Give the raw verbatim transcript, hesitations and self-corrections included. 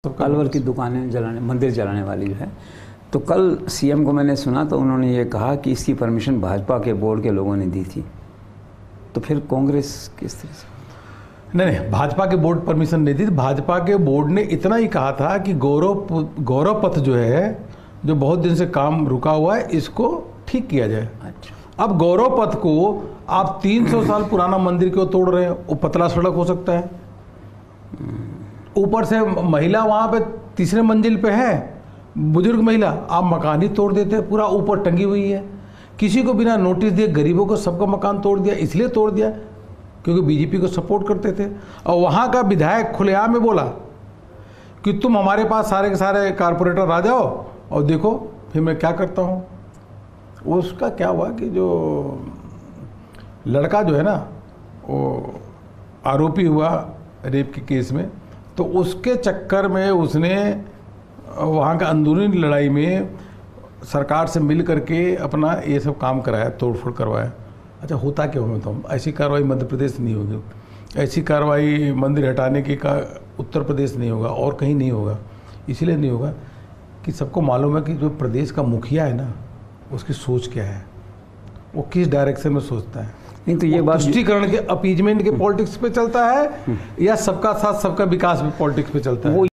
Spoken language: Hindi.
अलवर की दुकानें जलाने, मंदिर जलाने वाली जो है, तो कल सीएम को मैंने सुना तो उन्होंने ये कहा कि इसकी परमिशन भाजपा के बोर्ड के लोगों ने दी थी। तो फिर कांग्रेस किस तरह से? नहीं नहीं, भाजपा के बोर्ड परमिशन नहीं दी। भाजपा के बोर्ड ने इतना ही कहा था कि गौरव गौरव पथ जो है, जो बहुत दिन से काम रुका हुआ है, इसको ठीक किया जाए। अच्छा। अब गौरव पथ को आप तीन सौ साल पुराना मंदिर क्यों तोड़ रहे हैं? वो पतला सड़क हो सकता है, ऊपर से महिला वहाँ पे तीसरे मंजिल पे है, बुजुर्ग महिला, आप मकान ही तोड़ देते हैं। पूरा ऊपर टंगी हुई है, किसी को बिना नोटिस दिए गरीबों को सबका मकान तोड़ दिया। इसलिए तोड़ दिया क्योंकि बीजेपी को सपोर्ट करते थे। और वहाँ का विधायक खुलेआम में बोला कि तुम हमारे पास सारे के सारे कारपोरेटर आ जाओ और देखो फिर मैं क्या करता हूँ। उसका क्या हुआ कि जो लड़का जो है ना, वो आरोपी हुआ रेप के केस में, तो उसके चक्कर में उसने वहाँ का अंदरूनी लड़ाई में सरकार से मिल करके अपना ये सब काम कराया, तोड़फोड़ करवाया। अच्छा, होता क्या हो? तो ऐसी कार्रवाई मध्य प्रदेश नहीं होगी, ऐसी कार्रवाई मंदिर हटाने की का उत्तर प्रदेश नहीं होगा और कहीं नहीं होगा। इसलिए नहीं होगा कि सबको मालूम है कि जो प्रदेश का मुखिया है ना, उसकी सोच क्या है, वो किस डायरेक्शन में सोचता है। नहीं तो ये बात तुष्टीकरण के, अपीजमेंट के पॉलिटिक्स पे चलता है या सबका साथ सबका विकास में पॉलिटिक्स पे चलता है?